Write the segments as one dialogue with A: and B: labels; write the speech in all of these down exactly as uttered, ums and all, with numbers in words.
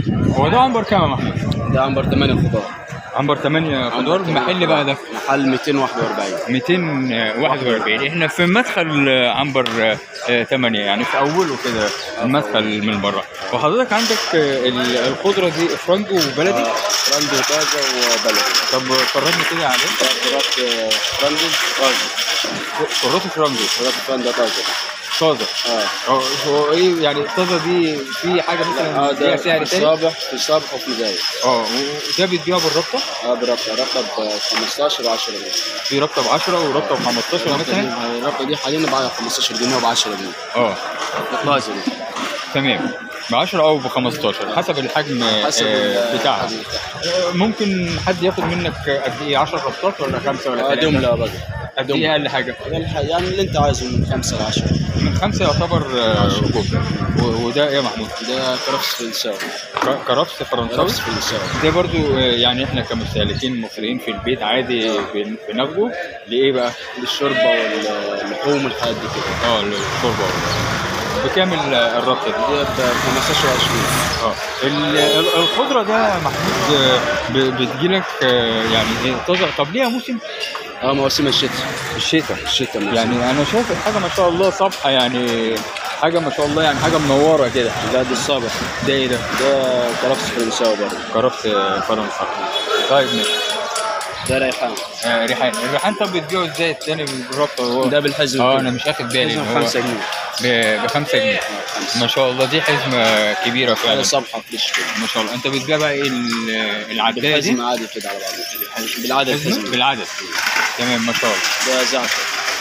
A: هو ده عنبر كام يا محمود؟
B: ده عنبر ثمانية خضار.
A: عنبر ثمانية خضار. المحل بقى ده
B: محل مئتين وواحد وأربعين.
A: مئتين وواحد وأربعين. احنا في مدخل عنبر ثمانية يعني في اوله كده المدخل من بره. وحضرتك عندك الخضره دي فرنج وبلدي؟
B: فرنج وطازه وبلدي.
A: طب فرجني كده عليه.
B: كرات فرنج طازه.
A: كرات فرنج.
B: كرات فرنج طازه.
A: طازه. اه هو ايه يعني الطازه دي في حاجه مثلا
B: اه ده
A: سعر تاني؟
B: صابح في صابح وفي مزايد.
A: اه وده بتبيعه بالرابطه؟
B: اه برابطه. رابطه ب خمستاشر و10 جنيه.
A: في رابطه ب عشرة ورابطه ب خمستاشر مثلا؟
B: الرابطه دي حاليا ب خمستاشر جنيه وب عشرة جنيه.
A: اه
B: طازه دي.
A: تمام. ب عشرة او ب خمستاشر حسب الحجم
B: حسب
A: آه بتاعها. ممكن حد ياخد منك قد ايه؟ عشرة رابطات ولا خمسه ولا ثلاثه؟
B: جمله بقى.
A: قد ايه اقل حاجه؟
B: يعني اللي انت عايزه من خمسه ل عشرة.
A: من خمسه يعتبر ركوب. وده ايه يا محمود؟
B: ده كرفس فرنساوي.
A: كرفس فرنساوي؟
B: كرفس فرنساوي.
A: ده برضو يعني احنا كمستهلكين مصريين في البيت عادي بناخده لايه بقى؟
B: للشوربه واللحوم والحاجات دي كده.
A: اه للشوربه. بكام الرابطه دي؟
B: دي ب خمستاشر وعشرين.
A: اه الخضره ده محمود بتجيلك يعني ايه طازه؟ طب ليها موسم؟
B: اه مواسم الشتاء.
A: الشتاء
B: الشتاء
A: يعني انا شايف الحاجه ما شاء الله صبحه يعني حاجه ما شاء الله يعني حاجه منوره كده.
B: ده ده الصابح.
A: ده ايه ده؟
B: ده كرفس فرنساوي برضه.
A: كرفس فرنسا. طيب ماشي.
B: ده ريحان.
A: آه ريحان. الريحان طب بتبيعه ازاي الثاني بالرابطه؟
B: ده بالحزم.
A: اه انا مش اخد بالي.
B: ب خمسة جنيه.
A: ب خمسة جنيه. ما شاء الله دي حزمه كبيره فعلا.
B: ده صبحه فريش كده.
A: ما شاء الله. انت بتبيع بقى ايه العدايه دي؟
B: بالحزم عادي كده على بعضه. بالعدد الحزم.
A: بالعدد. تمام ما شاء الله.
B: ده زعتر.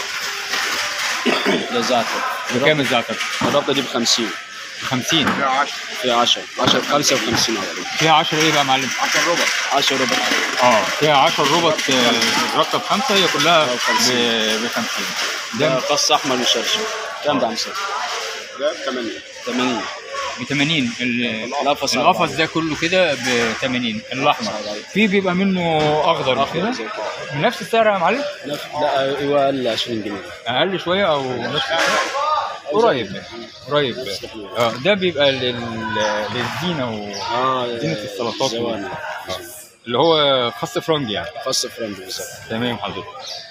B: ده زعتر.
A: بكام الزعتر؟
B: الرابطه دي ب خمسين.
A: ب خمسين.
B: فيها عشرة. فيها عشرة. عشرة ب خمسة وخمسين على بعض.
A: فيها عشرة ايه بقى يا معلم؟
B: عشرة ربع. عشرة ربع.
A: اه فيها عشرة ربع. الرابطه بخمسه هي كلها ب خمسين.
B: ده فص احمر مشرشر. كام ده عمسة؟ ده ب ثمانين. ثمانين.
A: ب ثمانين.
B: القفص
A: القفص ده كله كده ب ثمانين. الاحمر في بيبقى منه اخضر كده بنفس السعر يا معلم؟
B: لا ايوه اقل عشرين جنيه.
A: اقل شويه او نفس السعر؟ قريب قريب. اه ده بيبقى للزينه وزينه السلطات اللي هو خس فرنج يعني.
B: خس فرنج بالظبط.
A: تمام حضرتك.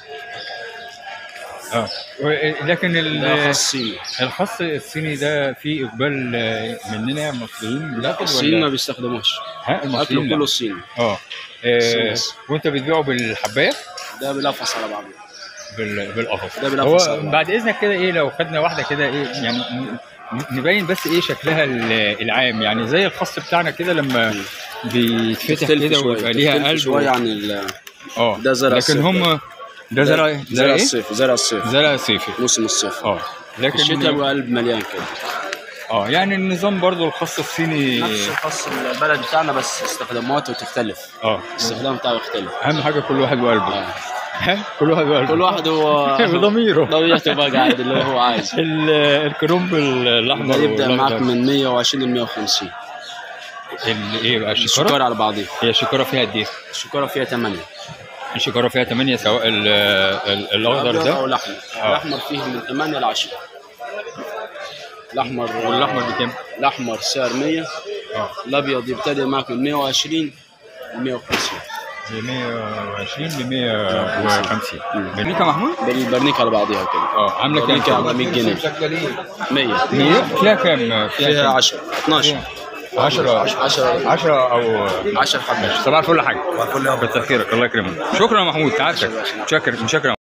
A: اه لكن
B: الخس
A: الخس الصيني ده فيه اقبال مننا مصريين بناخد ولا؟
B: الصين ما بيستخدموش.
A: ها المصريين
B: كله الصيني.
A: اه وانت بتبيعه بالحبايه؟
B: ده بالقفص على بعضه.
A: بالقفص.
B: ده بالقفص.
A: هو بعد اذنك كده ايه لو خدنا واحده كده ايه يعني نبين بس ايه شكلها العام يعني زي الخس بتاعنا كده لما بيتفتح كده ويبقى ليها قلب
B: شويه عن ال
A: اه
B: ده زرع
A: لكن هم ده زرع
B: زرع الصيف. زرع الصيف.
A: زرع صيفي.
B: موسم الصيف.
A: اه
B: لكن الشتاء بيبقى قلب مليان كده.
A: اه يعني النظام برضو الخس الصيني
B: نفس الخس البلد بتاعنا بس استخداماته تختلف. اه الاستخدام بتاعه يختلف.
A: اهم حاجه كل واحد وقلبه. اه كل واحد وقلبه.
B: كل واحد هو
A: بضميره.
B: ضميرته بقى قاعد اللي هو عايز.
A: الكرنب الاحمر
B: يبدا معاك من مية وعشرين ل مية وخمسين.
A: ايه بقى الشكاره؟
B: الشكاره على بعضيها.
A: هي الشكاره فيها قد ايه؟
B: الشكاره فيها ثمانية.
A: الشكاره فيها ثمانية سواء الاخضر ده
B: او الاحمر. الاحمر فيه من ثمانية ل عشرة. الاحمر
A: والاحمر بكام؟
B: الاحمر سعر مية. اه الابيض يبتدي معاك من مية وعشرين ل مية وخمسين.
A: ب مية وعشرين ل مية وخمسين. برنيكه محمود؟
B: بالبرنيكه على بعضيها كده.
A: اه عامله كام؟
B: برنيكه مية جنيه. مية.
A: مية فيها كام؟
B: فيها عشرة. اثناشر.
A: عشرة.
B: عشرة.
A: عشرة او
B: عشرة حبات.
A: صباح الفل يا حاج. صباح الفل. كتر خيرك الله يكرمك. شكرا يا محمود. تعبتك. شكرا شكرا.